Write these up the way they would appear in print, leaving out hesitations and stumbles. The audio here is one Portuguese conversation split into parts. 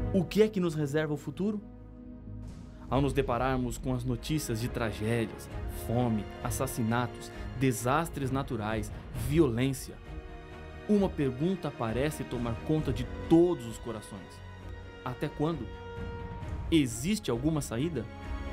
O que é que nos reserva o futuro? Ao nos depararmos com as notícias de tragédias, fome, assassinatos, desastres naturais, violência, uma pergunta parece tomar conta de todos os corações. Até quando? Existe alguma saída?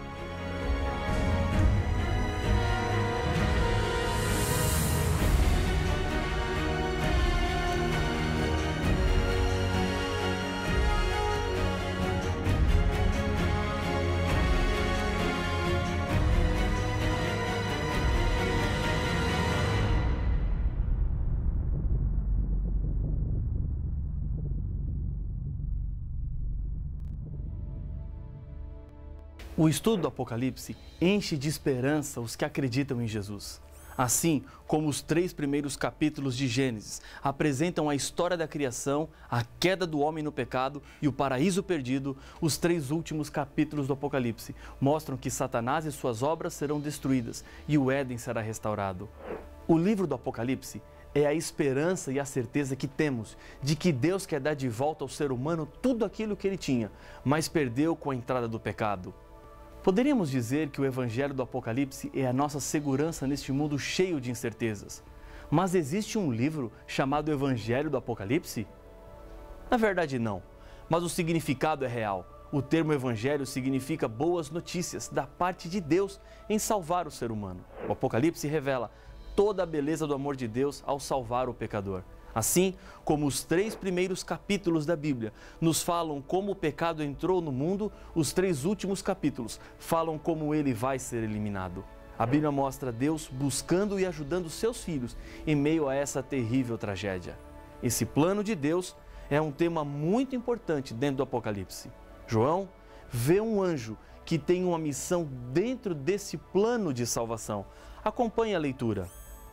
O estudo do Apocalipse enche de esperança os que acreditam em Jesus. Assim como os 3 primeiros capítulos de Gênesis apresentam a história da criação, a queda do homem no pecado e o paraíso perdido, os 3 últimos capítulos do Apocalipse mostram que Satanás e suas obras serão destruídas e o Éden será restaurado. O livro do Apocalipse é a esperança e a certeza que temos de que Deus quer dar de volta ao ser humano tudo aquilo que ele tinha, mas perdeu com a entrada do pecado. Poderíamos dizer que o Evangelho do Apocalipse é a nossa segurança neste mundo cheio de incertezas. Mas existe um livro chamado Evangelho do Apocalipse? Na verdade, não. Mas o significado é real. O termo Evangelho significa boas notícias da parte de Deus em salvar o ser humano. O Apocalipse revela toda a beleza do amor de Deus ao salvar o pecador. Assim como os 3 primeiros capítulos da Bíblia nos falam como o pecado entrou no mundo, os 3 últimos capítulos falam como ele vai ser eliminado. A Bíblia mostra Deus buscando e ajudando seus filhos em meio a essa terrível tragédia. Esse plano de Deus é um tema muito importante dentro do Apocalipse. João vê um anjo que tem uma missão dentro desse plano de salvação. Acompanhe a leitura.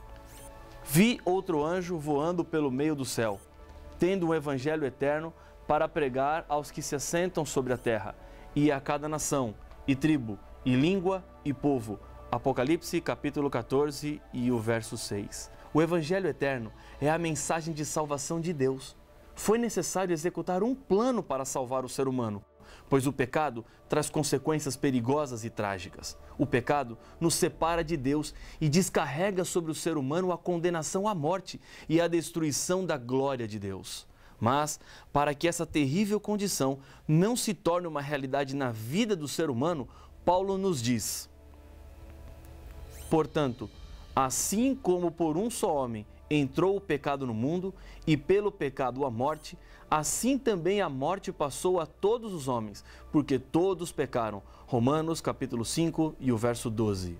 Vi outro anjo voando pelo meio do céu, tendo um evangelho eterno para pregar aos que se assentam sobre a terra, e a cada nação, e tribo, e língua, e povo. Apocalipse capítulo 14 e o verso 6. O evangelho eterno é a mensagem de salvação de Deus. Foi necessário executar um plano para salvar o ser humano, pois o pecado traz consequências perigosas e trágicas. O pecado nos separa de Deus e descarrega sobre o ser humano a condenação à morte e a destruição da glória de Deus. Mas, para que essa terrível condição não se torne uma realidade na vida do ser humano, Paulo nos diz: portanto, assim como por um só homem entrou o pecado no mundo, e pelo pecado a morte, assim também a morte passou a todos os homens, porque todos pecaram. Romanos capítulo 5 e o verso 12.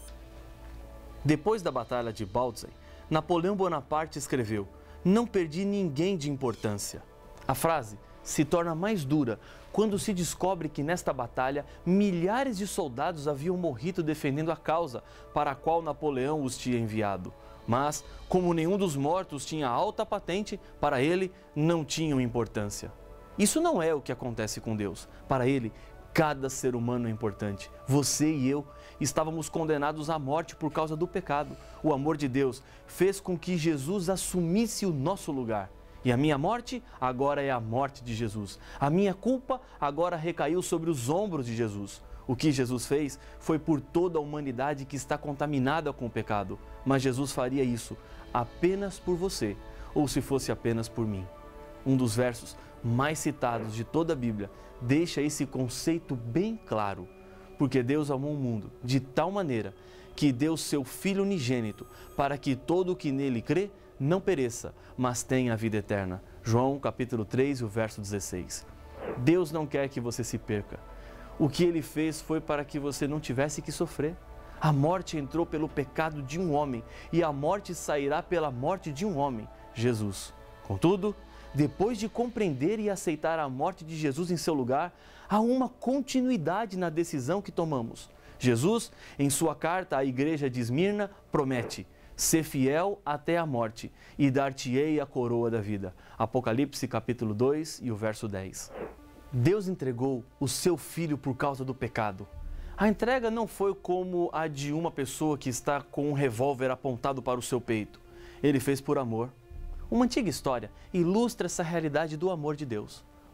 Depois da Batalha de Bautzen, Napoleão Bonaparte escreveu: "Não perdi ninguém de importância." A frase se torna mais dura quando se descobre que nesta batalha milhares de soldados haviam morrido defendendo a causa para a qual Napoleão os tinha enviado. Mas, como nenhum dos mortos tinha alta patente, para ele não tinham importância. Isso não é o que acontece com Deus. Para ele, cada ser humano é importante. Você e eu estávamos condenados à morte por causa do pecado. O amor de Deus fez com que Jesus assumisse o nosso lugar. E a minha morte agora é a morte de Jesus. A minha culpa agora recaiu sobre os ombros de Jesus. O que Jesus fez foi por toda a humanidade que está contaminada com o pecado. Mas Jesus faria isso apenas por você, ou se fosse apenas por mim. Um dos versos mais citados de toda a Bíblia deixa esse conceito bem claro. Porque Deus amou o mundo de tal maneira que deu seu Filho unigênito para que todo o que nele crê não pereça, mas tenha a vida eterna. João capítulo 3, o verso 16. Deus não quer que você se perca. O que Ele fez foi para que você não tivesse que sofrer. A morte entrou pelo pecado de um homem e a morte sairá pela morte de um homem, Jesus. Contudo, depois de compreender e aceitar a morte de Jesus em seu lugar, há uma continuidade na decisão que tomamos. Jesus, em sua carta à igreja de Esmirna, promete: "Ser fiel até a morte, e dar-te-ei a coroa da vida." Apocalipse capítulo 2 e o verso 10. Deus entregou o seu Filho por causa do pecado. A entrega não foi como a de uma pessoa que está com um revólver apontado para o seu peito. Ele fez por amor. Uma antiga história ilustra essa realidade do amor de Deus.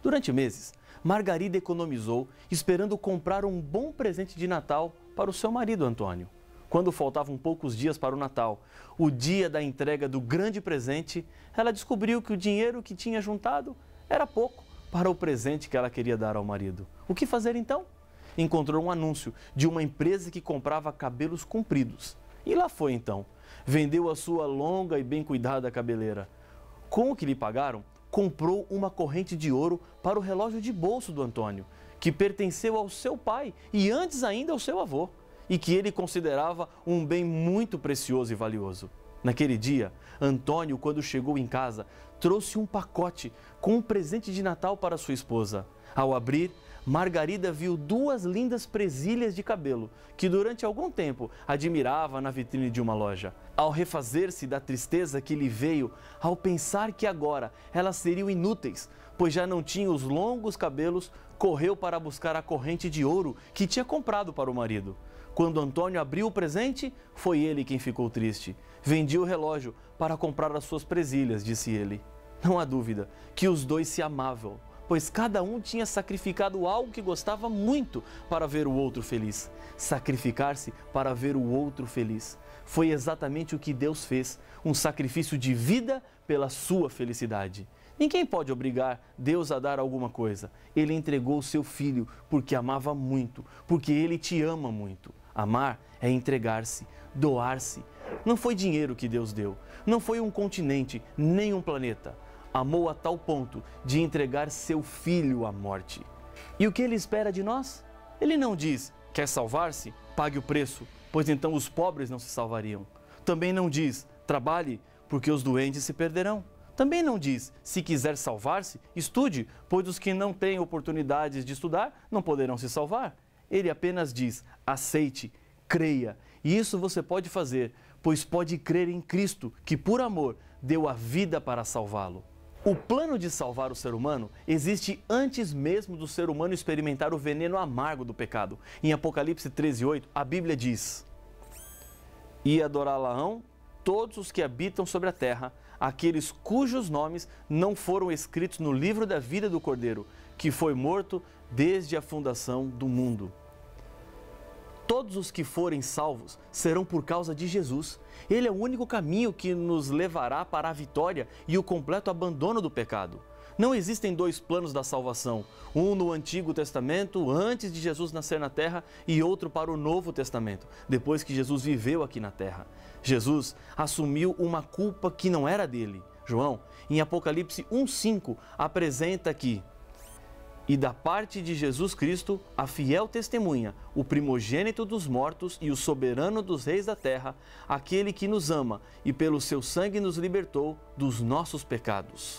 Durante meses, Margarida economizou, esperando comprar um bom presente de Natal para o seu marido Antônio. Quando faltavam poucos dias para o Natal, o dia da entrega do grande presente, ela descobriu que o dinheiro que tinha juntado era pouco para o presente que ela queria dar ao marido. O que fazer então? Encontrou um anúncio de uma empresa que comprava cabelos compridos. E lá foi então. Vendeu a sua longa e bem cuidada cabeleira. Com o que lhe pagaram, comprou uma corrente de ouro para o relógio de bolso do Antônio, que pertenceu ao seu pai e antes ainda ao seu avô, e que ele considerava um bem muito precioso e valioso. Naquele dia, Antônio, quando chegou em casa, trouxe um pacote com um presente de Natal para sua esposa. Ao abrir, Margarida viu duas lindas presilhas de cabelo, que durante algum tempo admirava na vitrine de uma loja. Ao refazer-se da tristeza que lhe veio ao pensar que agora elas seriam inúteis, pois já não tinha os longos cabelos, correu para buscar a corrente de ouro que tinha comprado para o marido. Quando Antônio abriu o presente, foi ele quem ficou triste. Vendi o relógio para comprar as suas presilhas, disse ele. Não há dúvida que os dois se amavam, pois cada um tinha sacrificado algo que gostava muito para ver o outro feliz. Sacrificar-se para ver o outro feliz. Foi exatamente o que Deus fez, um sacrifício de vida pela sua felicidade. Ninguém pode obrigar Deus a dar alguma coisa. Ele entregou o seu filho porque amava muito, porque ele te ama muito. Amar é entregar-se, doar-se. Não foi dinheiro que Deus deu, não foi um continente, nem um planeta. Amou a tal ponto de entregar seu filho à morte. E o que ele espera de nós? Ele não diz, quer salvar-se? Pague o preço, pois então os pobres não se salvariam. Também não diz, trabalhe, porque os doentes se perderão. Também não diz, se quiser salvar-se, estude, pois os que não têm oportunidades de estudar não poderão se salvar. Ele apenas diz, aceite, creia. E isso você pode fazer, pois pode crer em Cristo, que por amor deu a vida para salvá-lo. O plano de salvar o ser humano existe antes mesmo do ser humano experimentar o veneno amargo do pecado. Em Apocalipse 13:8, a Bíblia diz: E adorá-la-ão todos os que habitam sobre a terra, aqueles cujos nomes não foram escritos no livro da vida do Cordeiro, que foi morto desde a fundação do mundo. Todos os que forem salvos serão por causa de Jesus. Ele é o único caminho que nos levará para a vitória e o completo abandono do pecado. Não existem dois planos da salvação, um no Antigo Testamento, antes de Jesus nascer na terra, e outro para o Novo Testamento, depois que Jesus viveu aqui na terra. Jesus assumiu uma culpa que não era dele. João, em Apocalipse 1:5, apresenta que e da parte de Jesus Cristo, a fiel testemunha, o primogênito dos mortos e o soberano dos reis da terra, aquele que nos ama e pelo seu sangue nos libertou dos nossos pecados.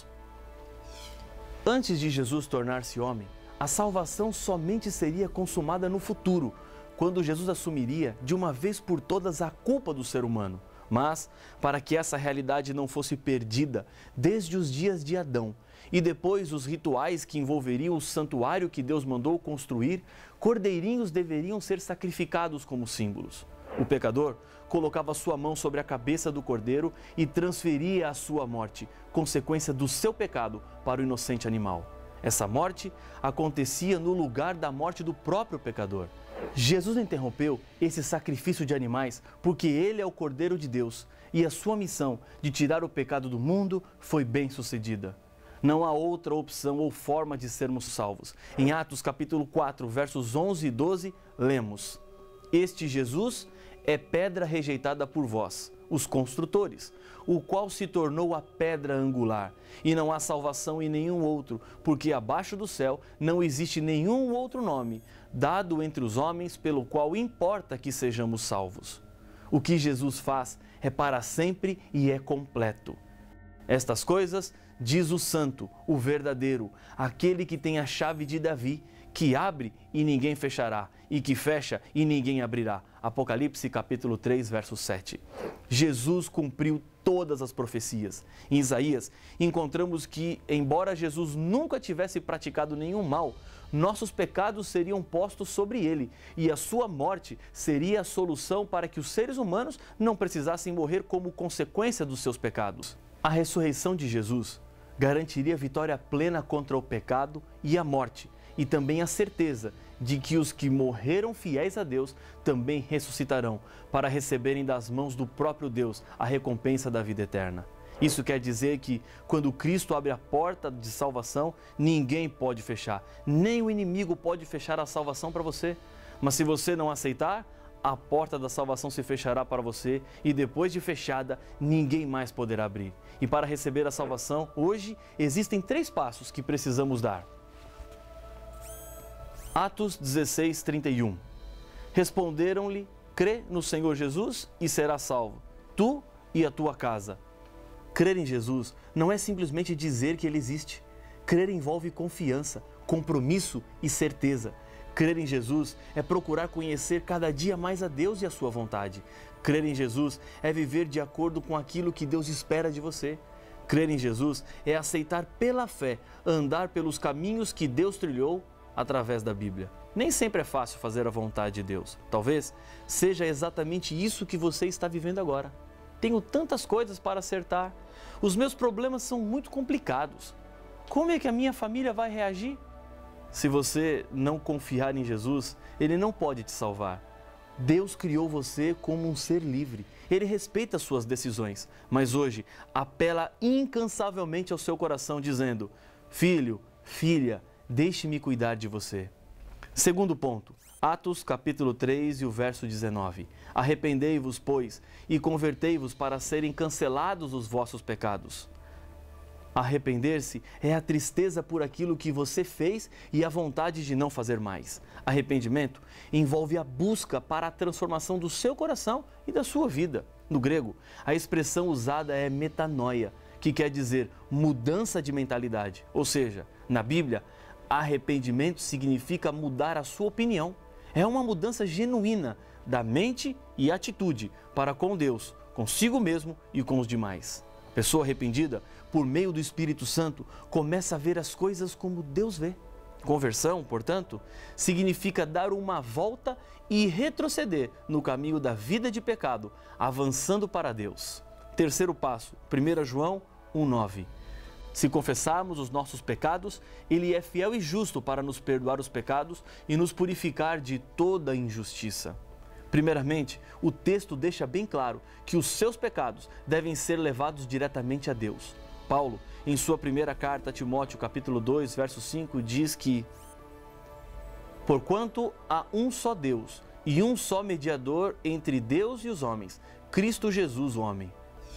Antes de Jesus tornar-se homem, a salvação somente seria consumada no futuro, quando Jesus assumiria de uma vez por todas a culpa do ser humano. Mas, para que essa realidade não fosse perdida desde os dias de Adão, e depois os rituais que envolveriam o santuário que Deus mandou construir, cordeirinhos deveriam ser sacrificados como símbolos. O pecador colocava sua mão sobre a cabeça do cordeiro e transferia a sua morte, consequência do seu pecado, para o inocente animal. Essa morte acontecia no lugar da morte do próprio pecador. Jesus interrompeu esse sacrifício de animais porque ele é o Cordeiro de Deus e a sua missão de tirar o pecado do mundo foi bem sucedida. Não há outra opção ou forma de sermos salvos. Em Atos capítulo 4, versos 11 e 12, lemos: Este Jesus é pedra rejeitada por vós, os construtores, o qual se tornou a pedra angular. E não há salvação em nenhum outro, porque abaixo do céu não existe nenhum outro nome dado entre os homens pelo qual importa que sejamos salvos. O que Jesus faz é para sempre e é completo. Estas coisas diz o santo, o verdadeiro, aquele que tem a chave de Davi, que abre e ninguém fechará, e que fecha e ninguém abrirá. Apocalipse capítulo 3, verso 7. Jesus cumpriu todas as profecias. Em Isaías, encontramos que, embora Jesus nunca tivesse praticado nenhum mal, nossos pecados seriam postos sobre ele, e a sua morte seria a solução para que os seres humanos não precisassem morrer como consequência dos seus pecados. A ressurreição de Jesus garantiria vitória plena contra o pecado e a morte, e também a certeza de que os que morreram fiéis a Deus também ressuscitarão para receberem das mãos do próprio Deus a recompensa da vida eterna. Isso quer dizer que, quando Cristo abre a porta de salvação, ninguém pode fechar, nem o inimigo pode fechar a salvação para você. Mas se você não aceitar, a porta da salvação se fechará para você e depois de fechada, ninguém mais poderá abrir. E para receber a salvação, hoje, existem 3 passos que precisamos dar. Atos 16, 31. Responderam-lhe: crê no Senhor Jesus e serás salvo, tu e a tua casa. Crer em Jesus não é simplesmente dizer que Ele existe. Crer envolve confiança, compromisso e certeza. Crer em Jesus é procurar conhecer cada dia mais a Deus e a sua vontade. Crer em Jesus é viver de acordo com aquilo que Deus espera de você. Crer em Jesus é aceitar pela fé, andar pelos caminhos que Deus trilhou através da Bíblia. Nem sempre é fácil fazer a vontade de Deus. Talvez seja exatamente isso que você está vivendo agora. Tenho tantas coisas para acertar. Os meus problemas são muito complicados. Como é que a minha família vai reagir? Se você não confiar em Jesus, Ele não pode te salvar. Deus criou você como um ser livre. Ele respeita as suas decisões, mas hoje apela incansavelmente ao seu coração, dizendo: filho, filha, deixe-me cuidar de você. Segundo ponto, Atos capítulo 3 e o verso 19. Arrependei-vos, pois, e convertei-vos para serem cancelados os vossos pecados. Arrepender-se é a tristeza por aquilo que você fez e a vontade de não fazer mais. Arrependimento envolve a busca para a transformação do seu coração e da sua vida. No grego, a expressão usada é metanoia, que quer dizer mudança de mentalidade. Ou seja, na Bíblia, arrependimento significa mudar a sua opinião. É uma mudança genuína da mente e atitude para com Deus, consigo mesmo e com os demais. A pessoa arrependida, por meio do Espírito Santo, começa a ver as coisas como Deus vê. Conversão, portanto, significa dar uma volta e retroceder no caminho da vida de pecado, avançando para Deus. Terceiro passo, 1 João 1,9. Se confessarmos os nossos pecados, Ele é fiel e justo para nos perdoar os pecados e nos purificar de toda injustiça. Primeiramente, o texto deixa bem claro que os seus pecados devem ser levados diretamente a Deus. Paulo, em sua primeira carta a Timóteo, capítulo 2, verso 5, diz que: porquanto há um só Deus e um só mediador entre Deus e os homens, Cristo Jesus, o homem.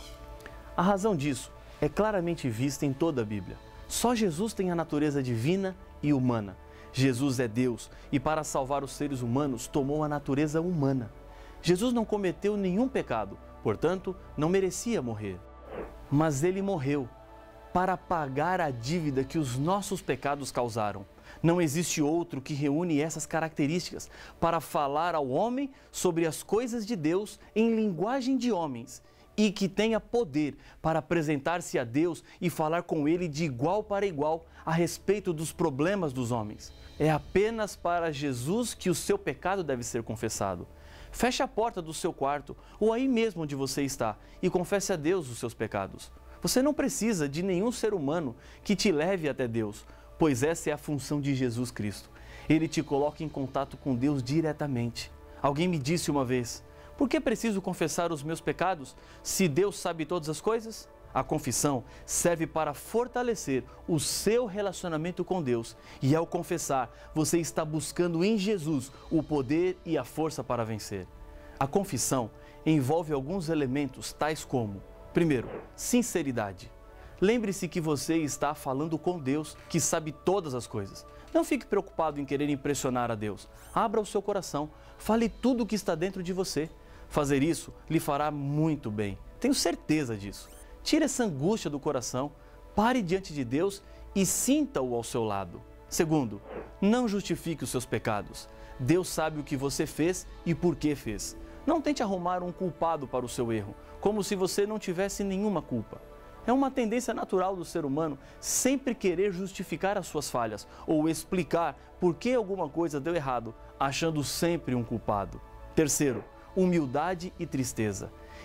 A razão disso é claramente vista em toda a Bíblia. Só Jesus tem a natureza divina e humana. Jesus é Deus e, para salvar os seres humanos, tomou a natureza humana. Jesus não cometeu nenhum pecado, portanto, não merecia morrer. Mas Ele morreu para pagar a dívida que os nossos pecados causaram. Não existe outro que reúne essas características para falar ao homem sobre as coisas de Deus em linguagem de homens e que tenha poder para apresentar-se a Deus e falar com Ele de igual para igual a respeito dos problemas dos homens. É apenas para Jesus que o seu pecado deve ser confessado. Feche a porta do seu quarto ou aí mesmo onde você está e confesse a Deus os seus pecados. Você não precisa de nenhum ser humano que te leve até Deus, pois essa é a função de Jesus Cristo. Ele te coloca em contato com Deus diretamente. Alguém me disse uma vez: por que preciso confessar os meus pecados se Deus sabe todas as coisas? A confissão serve para fortalecer o seu relacionamento com Deus e, ao confessar, você está buscando em Jesus o poder e a força para vencer. A confissão envolve alguns elementos tais como: primeiro, sinceridade. Lembre-se que você está falando com Deus, que sabe todas as coisas. Não fique preocupado em querer impressionar a Deus. Abra o seu coração, fale tudo o que está dentro de você. Fazer isso lhe fará muito bem, tenho certeza disso. Tire essa angústia do coração, pare diante de Deus e sinta-o ao seu lado. Segundo, não justifique os seus pecados. Deus sabe o que você fez e por que fez. Não tente arrumar um culpado para o seu erro, como se você não tivesse nenhuma culpa. É uma tendência natural do ser humano sempre querer justificar as suas falhas ou explicar por que alguma coisa deu errado, achando sempre um culpado. Terceiro, humildade e tristeza.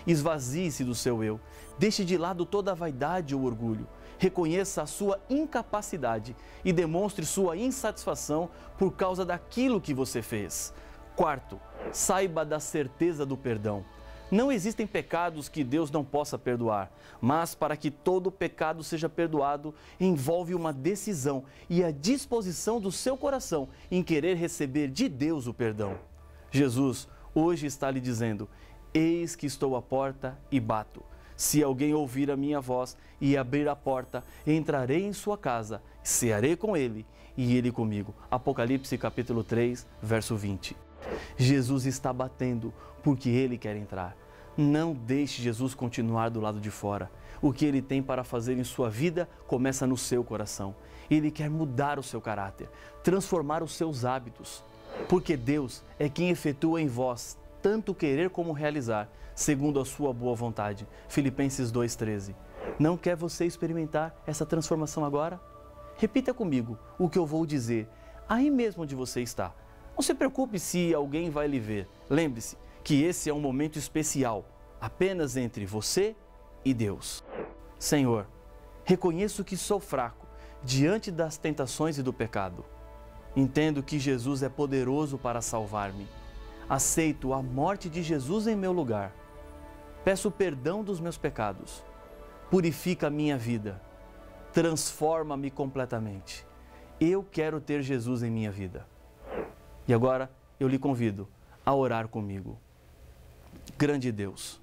Esvazie-se do seu eu. Deixe de lado toda a vaidade ou orgulho. Reconheça a sua incapacidade e demonstre sua insatisfação por causa daquilo que você fez. Quarto, saiba da certeza do perdão. Não existem pecados que Deus não possa perdoar, mas para que todo pecado seja perdoado, envolve uma decisão e a disposição do seu coração em querer receber de Deus o perdão. Jesus hoje está lhe dizendo: eis que estou à porta e bato. Se alguém ouvir a minha voz e abrir a porta, entrarei em sua casa, cearei com ele e ele comigo. Apocalipse capítulo 3, verso 20. Jesus está batendo porque ele quer entrar. Não deixe Jesus continuar do lado de fora. O que ele tem para fazer em sua vida começa no seu coração. Ele quer mudar o seu caráter, transformar os seus hábitos. Porque Deus é quem efetua em vós tanto querer como realizar, segundo a sua boa vontade. Filipenses 2,13. Não quer você experimentar essa transformação agora? Repita comigo o que eu vou dizer, aí mesmo onde você está. Não se preocupe se alguém vai lhe ver. Lembre-se que esse é um momento especial, apenas entre você e Deus. Senhor, reconheço que sou fraco diante das tentações e do pecado. Entendo que Jesus é poderoso para salvar-me. Aceito a morte de Jesus em meu lugar. Peço perdão dos meus pecados. Purifica a minha vida. Transforma-me completamente. Eu quero ter Jesus em minha vida. E agora eu lhe convido a orar comigo. Grande Deus,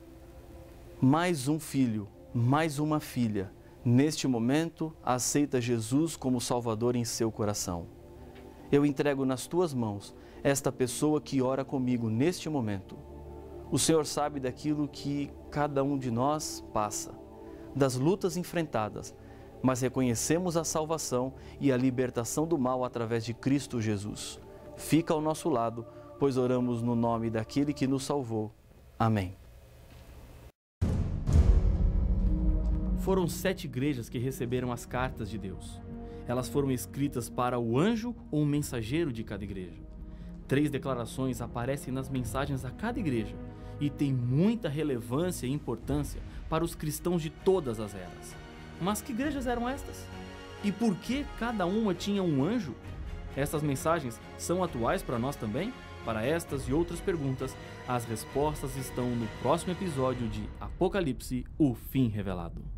mais um filho, mais uma filha, neste momento aceita Jesus como Salvador em seu coração. Eu entrego nas tuas mãos esta pessoa que ora comigo neste momento. O Senhor sabe daquilo que cada um de nós passa, das lutas enfrentadas, mas reconhecemos a salvação e a libertação do mal através de Cristo Jesus. Fica ao nosso lado, pois oramos no nome daquele que nos salvou. Amém. Foram 7 igrejas que receberam as cartas de Deus. Elas foram escritas para o anjo ou mensageiro de cada igreja. 3 declarações aparecem nas mensagens a cada igreja e têm muita relevância e importância para os cristãos de todas as eras. Mas que igrejas eram estas? E por que cada uma tinha um anjo? Estas mensagens são atuais para nós também? Para estas e outras perguntas, as respostas estão no próximo episódio de Apocalipse, o fim revelado.